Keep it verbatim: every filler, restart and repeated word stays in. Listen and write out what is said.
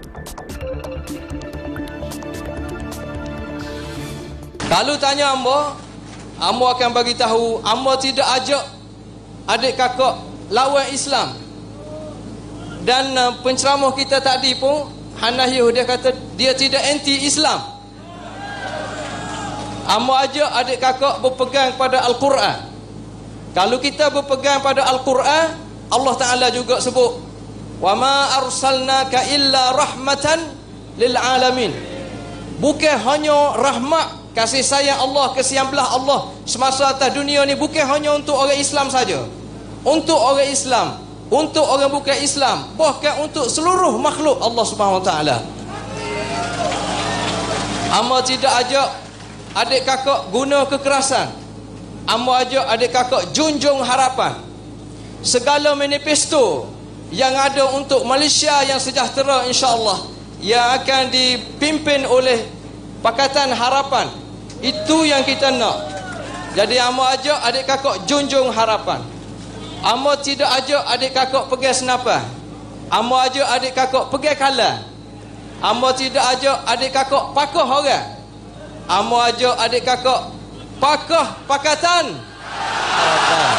Kalau tanya ambo, ambo akan bagi tahu, ambo tidak ajak adik kakak lawan Islam. Dan uh, penceramah kita tadi pun Hanahyuh, dia kata dia tidak anti Islam. Ambo ajak adik kakak berpegang pada Al-Quran. Kalau kita berpegang pada Al-Quran, Allah Ta'ala juga sebut, wa ma arsalnaka illa rahmatan lil alamin. Bukan hanya rahmat, kasih sayang Allah, kesian belah Allah semasa atas dunia ni, bukan hanya untuk orang Islam saja. Untuk orang Islam, untuk orang bukan Islam, bahkan untuk seluruh makhluk Allah Subhanahu Wa Taala. Amba tidak ajak adik kakak guna kekerasan. Amba ajak adik kakak junjung harapan. Segala manifesto yang ada untuk Malaysia yang sejahtera, insya-Allah, yang akan dipimpin oleh Pakatan Harapan, itu yang kita nak. Jadi amba ajak adik kakak junjung harapan. Amba tidak ajak adik kakak pergi senapan. Amba ajak adik kakak pergi kalah. Amba tidak ajak adik kakak pakah orang. Amba ajak adik kakak pakah Pakatan Harapan.